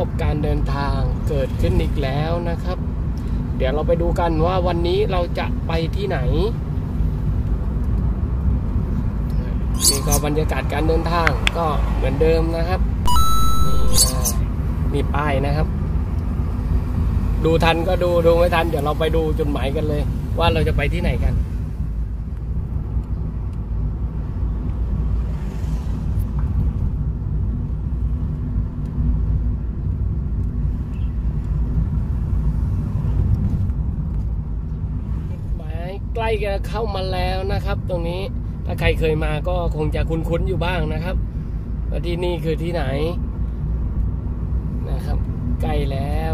อบการเดินทางเกิดขึ้นอีกแล้วนะครับเดี๋ยวเราไปดูกันว่าวันนี้เราจะไปที่ไหนนี่ก็บรรยากาศการเดินทางก็เหมือนเดิมนะครับนี่มีป้ายนะครับดูทันก็ดูไม่ทันเดี๋ยวเราไปดูจุดหมายกันเลยว่าเราจะไปที่ไหนกันใกล้จะเข้ามาแล้วนะครับตรงนี้ถ้าใครเคยมาก็คงจะคุ้นๆอยู่บ้างนะครับว่าที่นี่คือที่ไหนนะครับใกล้แล้ว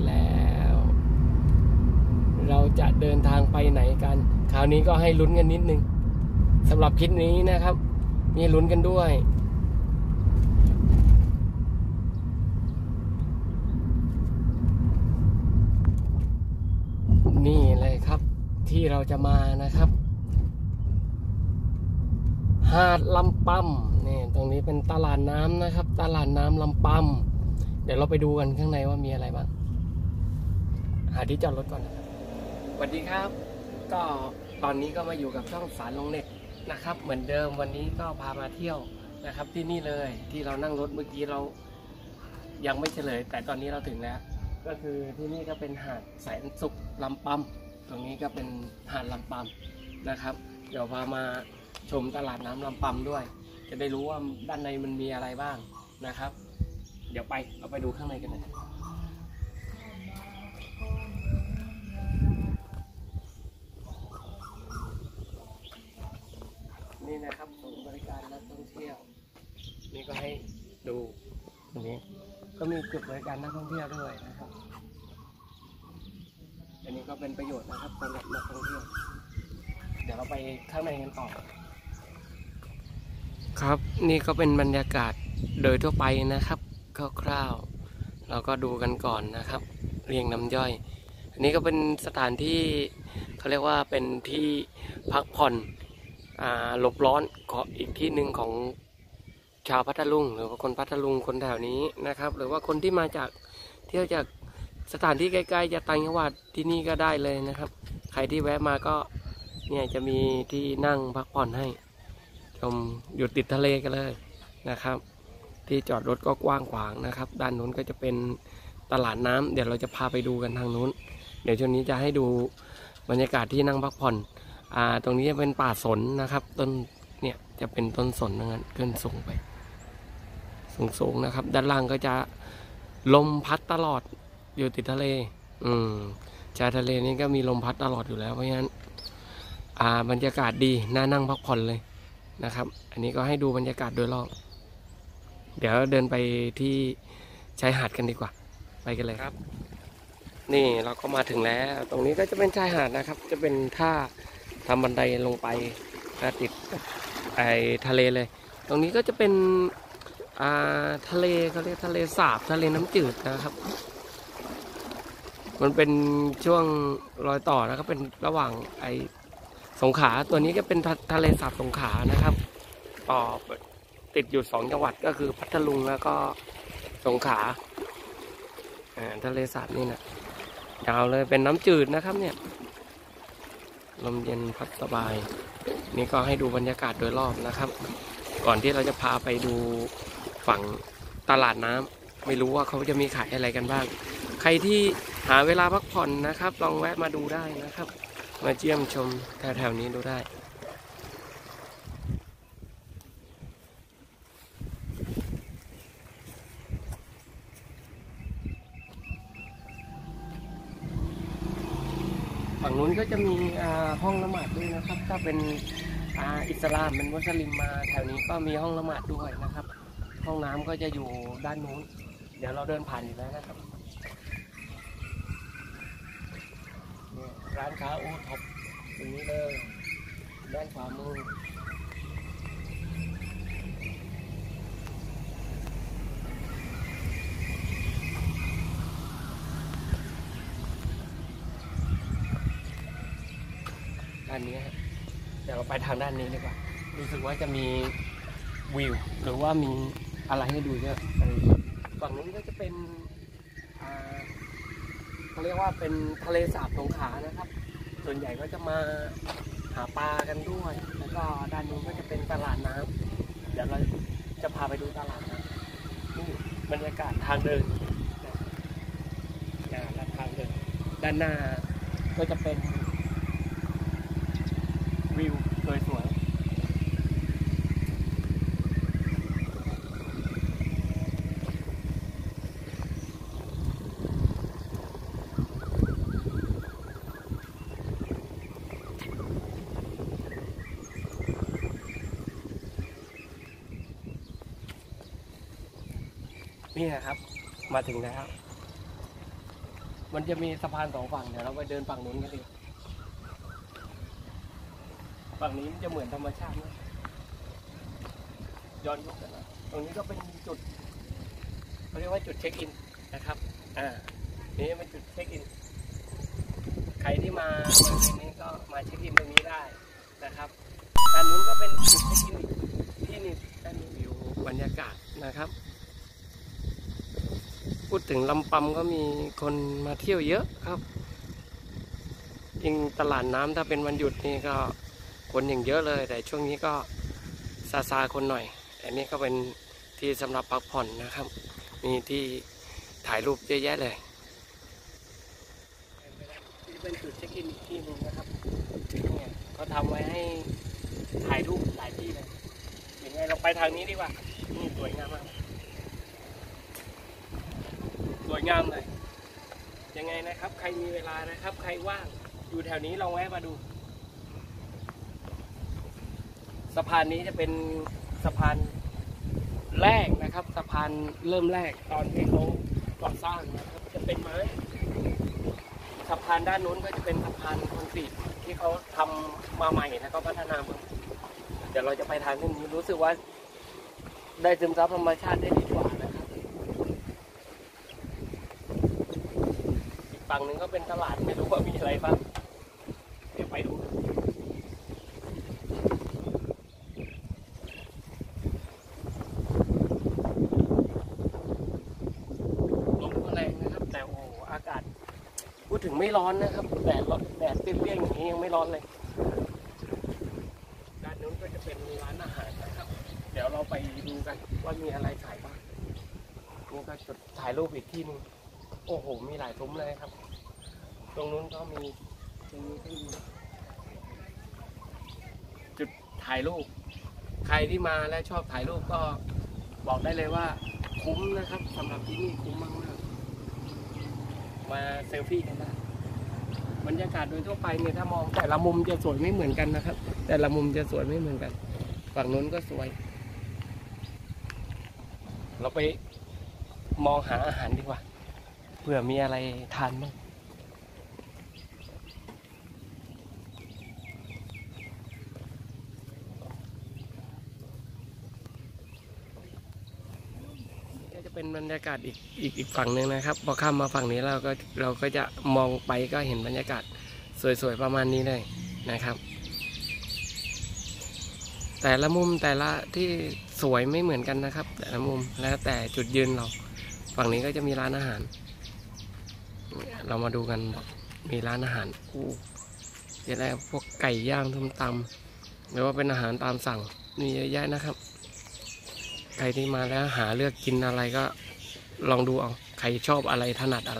เราจะเดินทางไปไหนกันคราวนี้ก็ให้ลุ้นกันนิดนึงสำหรับคลิปนี้นะครับมีลุ้นกันด้วยนี่เลยครับที่เราจะมานะครับหาดลำปำนี่ตรงนี้เป็นตลาดน้ำนะครับตลาดน้ำลำปำเดี๋ยวเราไปดูกันข้างในว่ามีอะไรบ้างหาที่จอดรถก่อนนะครับสวัสดีครับก็ตอนนี้ก็มาอยู่กับช่องสารลงเน็ตนะครับเหมือนเดิมวันนี้ก็พามาเที่ยวนะครับที่นี่เลยที่เรานั่งรถเมื่อกี้เรายังไม่เฉลยแต่ตอนนี้เราถึงแล้วก็คือที่นี่ก็เป็นหาดแสนสุขลำปำตรงนี้ก็เป็นหาดลำปำนะครับเดี๋ยวพามาชมตลาดน้ำลำปำด้วยจะได้รู้ว่าด้านในมันมีอะไรบ้างนะครับเดี๋ยวเราไปดูข้างในกันเลยนี่นะครับศูนย์บริการนักท่องเที่ยวนี่ก็ให้ดูตรงนี้ก็มีจุดบริการนักท่องเที่ยวด้วยนะครับอันนี้ก็เป็นประโยชน์นะครับสำหรับนักท่องเที่ยวเดี๋ยวเราไปข้างในกันต่อครับนี่ก็เป็นบรรยากาศโดยทั่วไปนะครับคร่าวๆเราก็ดูกันก่อนนะครับเรียงน้ำย่อยอันนี้ก็เป็นสถานที่เขาเรียกว่าเป็นที่พักผ่อนหลบร้อนก็อีกที่หนึ่งของชาวพัทลุงหรือว่าคนพัทลุงคนแถวนี้นะครับหรือว่าคนที่มาจากเที่ยวจากสถานที่ใกล้ๆจะต่างจังหวัดที่นี่ก็ได้เลยนะครับใครที่แวะมาก็เนี่ยจะมีที่นั่งพักผ่อนให้ชมอยู่ติดทะเลกันเลยนะครับที่จอดรถก็กว้างขวางนะครับด้านนู้นก็จะเป็นตลาดน้ำเดี๋ยวเราจะพาไปดูกันทางนู้นเดี๋ยวช่วงนี้จะให้ดูบรรยากาศที่นั่งพักผ่อนตรงนี้จะเป็นป่าสนนะครับต้นเนี่ยจะเป็นต้นสนนั้นขึ้นสูงไปสูงนะครับด้านล่างก็จะลมพัดตลอดอยู่ติดทะเลชายทะเลนี้ก็มีลมพัดตลอดอยู่แล้วเพราะฉะนั้นบรรยากาศดีน่านั่งพักผ่อนเลยนะครับอันนี้ก็ให้ดูบรรยากาศโดยรอบเดี๋ยวเดินไปที่ชายหาดกันดีกว่าไปกันเลยครับนี่เราก็มาถึงแล้วตรงนี้ก็จะเป็นชายหาดนะครับจะเป็นท่าทำบันไดลงไปติดทะเลเลยตรงนี้ก็จะเป็นทะเลเขาเรียกทะเลสาบทะเลน้ำจืดนะครับมันเป็นช่วงรอยต่อนะครับเป็นระหว่างสงขลาตัวนี้ก็เป็นทะเลสาบสงขลานะครับต่อติดอยู่2จังหวัดก็คือพัทลุงแล้วก็สงขลาทะเลสาบนี่นะยาวเลยเป็นน้ำจืดนะครับเนี่ยลมเย็นพัดสบายนี่ก็ให้ดูบรรยากาศโดยรอบนะครับก่อนที่เราจะพาไปดูฝั่งตลาดน้ำไม่รู้ว่าเขาจะมีขายอะไรกันบ้างใครที่หาเวลาพักผ่อนนะครับลองแวะมาดูได้นะครับมาเยี่ยมชมแถวๆนี้ดูได้ฝั่งนู้นก็จะมีห้องละหมาดด้วยนะครับถ้าเป็นอิสลามเป็นมุสลิมมาแถวนี้ก็มีห้องละหมาดด้วยนะครับห้องน้ำก็จะอยู่ด้านนู้นเดี๋ยวเราเดินผ่านอยู่แล้วนะครับร้านค้าโอท็อปตรงนี้เลยด้านขวามือด้านนี้เดี๋ยวเราไปทางด้านนี้ดีกว่ารู้สึกว่าจะมีวิวหรือว่ามีอะไรให้ดูเยอะฝั่งนู้นก็จะเป็นเขาเรียกว่าเป็นทะเลสาบสงขลานะครับ ส่วนใหญ่ก็จะมาหาปลากันด้วยแล้วก็ด้านนู้นก็จะเป็นตลาดน้ำเดี๋ยวเราจะพาไปดูตลาดน้ำนี่บรรยากาศทางเดินและทางเดินด้านหน้าก็จะเป็นวิวสวยๆนี่นะครับ มาถึงแล้ว มันจะมีสะพานสองฝั่งเดี๋ยวเราไปเดินฝั่งนู้นกันดีฝั่งนี้มันจะเหมือนธรรมชาตินะย้อนยุคกันนะตรงนี้ก็เป็นจุดเขาเรียกว่าจุดเช็คอินนะครับนี่เป็นจุดเช็คอินใครที่มาบริเวณนี้ก็มาเช็คอินตรงนี้ได้นะครับด้านนู้นก็เป็นจุดเช็คอินที่นี่ด้านนี้วิวบรรยากาศนะครับพูดถึงลำปำก็มีคนมาเที่ยวเยอะครับยิ่งตลาดน้ำถ้าเป็นวันหยุดนี่ก็คนอย่างเยอะเลยแต่ช่วงนี้ก็ซาคนหน่อยแต่นี่ก็เป็นที่สำหรับพักผ่อนนะครับมีที่ถ่ายรูปเยอะแยะเลยนี่เป็นจุดเช็คอินอีกที่นึงนะครับเนี่ยเขาทำไว้ให้ถ่ายรูปหลายที่เลยยังไงเราไปทางนี้ดีกว่านี่สวยงามมากสวยงามเลยยังไงนะครับใครมีเวลานะครับใครว่างอยู่แถวนี้ลองแวะมาดูสะพานนี้จะเป็นสะพานแรกนะครับสะพานเริ่มแรกตอนที่เขาก่อสร้างนะครับจะเป็นไม้สะพานด้านนู้นก็จะเป็นสะพานคอนกรีตที่เขาทำมาใหม่นะเขาพัฒนามาเดี๋ยวเราจะไปทางนี้รู้สึกว่าได้ซึมซับธรรมชาติได้ดีกว่านะครับฝั่งหนึ่งก็เป็นตลาดไม่รู้ว่ามีอะไรบ้างเดี๋ยวไปดูลมก็แรงนะครับแต่โอ้อากาศพูดถึงไม่ร้อนนะครับแดดเปรี้ยงๆอย่างนี้ยังไม่ร้อนเลยด้านนู้นก็จะเป็นร้านอาหารนะครับเดี๋ยวเราไปดูกันว่ามีอะไรขายบ้างนี่ก็จุดถ่ายรูปอีกที่นึงโอ้โหมีหลายซุ้มเลยครับตรงนู้นก็มีตรงนี้ก็มีจุดถ่ายรูปใครที่มาและชอบถ่ายรูปก็บอกได้เลยว่าคุ้มนะครับสำหรับที่นี่คุ้มมากๆมาเซลฟี่กันได้บรรยากาศโดยทั่วไปเนี่ยถ้ามองแต่ละมุมจะสวยไม่เหมือนกันนะครับแต่ละมุมจะสวยไม่เหมือนกันฝั่งนู้นก็สวยเราไปมองหาอาหารดีกว่าเผื่อมีอะไรทานบ้างเป็นบรรยากาศอีกฝั่งหนึ่งนะครับพอข้ามมาฝั่งนี้เราก็จะมองไปก็เห็นบรรยากาศสวยๆประมาณนี้เลยนะครับแต่ละมุมแต่ละที่สวยไม่เหมือนกันนะครับแต่ละมุมแล้วแต่จุดยืนเราฝั่งนี้ก็จะมีร้านอาหารเรามาดูกันมีร้านอาหารจะได้พวกไก่ย่างส้มตำหรือว่าเป็นอาหารตามสั่งมีเยอะแยะนะครับใครที่มาแล้วหาเลือกกินอะไรก็ลองดูเอาใครชอบอะไรถนัดอะไร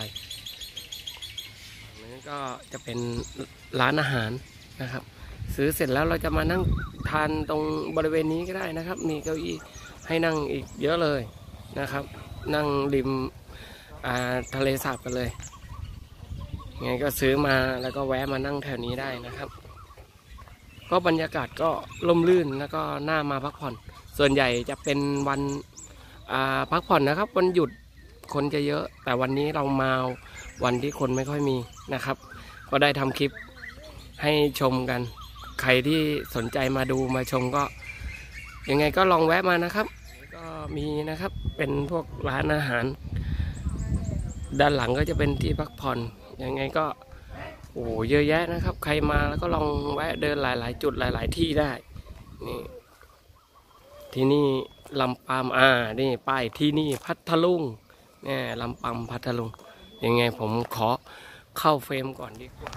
นี้ก็จะเป็นร้านอาหารนะครับซื้อเสร็จแล้วเราจะมานั่งทานตรงบริเวณนี้ก็ได้นะครับมีเก้าอี้ให้นั่งอีกเยอะเลยนะครับนั่งริมทะเลสาบกันเลยไงก็ซื้อมาแล้วก็แวะมานั่งแถวนี้ได้นะครับก็บรรยากาศก็ร่มรื่นแล้วก็น่ามาพักผ่อนส่วนใหญ่จะเป็นวันพักผ่อนนะครับวันหยุดคนจะเยอะแต่วันนี้เรามาวันที่คนไม่ค่อยมีนะครับก็ได้ทำคลิปให้ชมกันใครที่สนใจมาดูมาชมก็ยังไงก็ลองแวะมานะครับก็มีนะครับเป็นพวกร้านอาหารด้านหลังก็จะเป็นที่พักผ่อนยังไงก็โอ้เยอะแยะนะครับใครมาแล้วก็ลองแวะเดินหลายๆจุดหลายๆที่ได้นี่ที่นี่ลำปำนี่ป้ายที่นี่พัทลุงเนี่ยลำปำพัทลุงยังไงผมขอเข้าเฟรมก่อนดีกว่า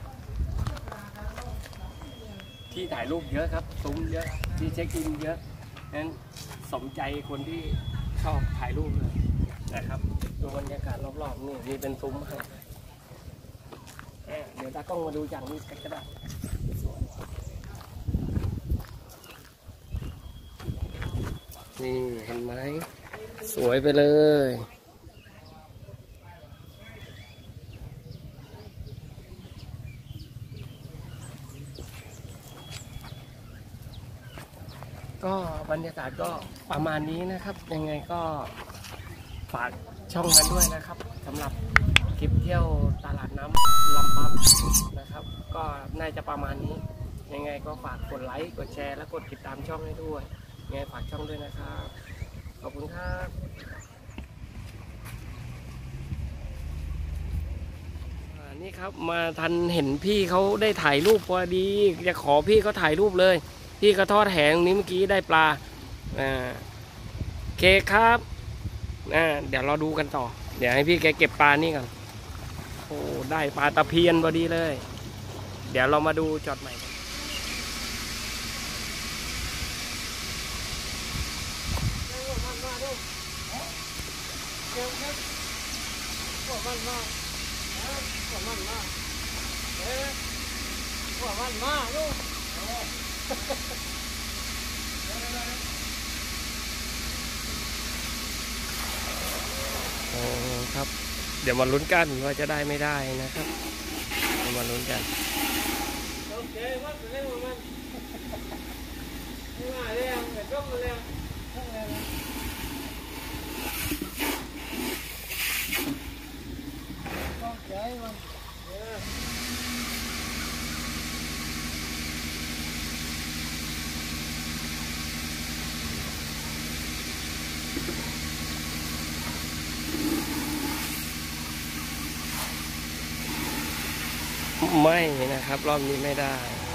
ที่ถ่ายรูปเยอะครับซุ้มเยอะที่เช็คอินเยอะนั้นสมใจคนที่ชอบถ่ายรูปเลยนะครับดูบรรยากาศรอบๆนี่เป็นซุ้มให้เดี๋ยวตากล้องมาดูอย่างนี้กันก็ได้นี่เห็นไหมสวยไปเลยก็บรรยากาศก็ประมาณนี้นะครับยังไงก็ฝากช่องกันด้วยนะครับสำหรับคลิปเที่ยวตลาดน้ำลำปั๊มนะครับก็น่าจะประมาณนี้ยังไงก็ฝากกดไลค์กดแชร์และกดติดตามช่องให้ด้วยยังไงฝากช่องด้วยนะครับขอบคุณครับนี่ครับมาทันเห็นพี่เขาได้ถ่ายรูปพอดีจะขอพี่เขาถ่ายรูปเลยพี่เขาทอดแหงนี้เมื่อกี้ได้ปลาโอเคครับเดี๋ยวเราดูกันต่อเดี๋ยวให้พี่แกเก็บปลานี่ก่อนโอ้ได้ปลาตะเพียนพอดีเลยเดี๋ยวเรามาดูจอดใหม่กันโอ้ครับเดี๋ยวมาลุ้นกันว่าจะได้ไม่ได้นะครับเดี๋ยวมาลุ้นกันโอเคว่าจะเล่นมันไม่มาเร็วเดี๋ยวจบเร็วไม่นะครับรอบนี้ไม่ได้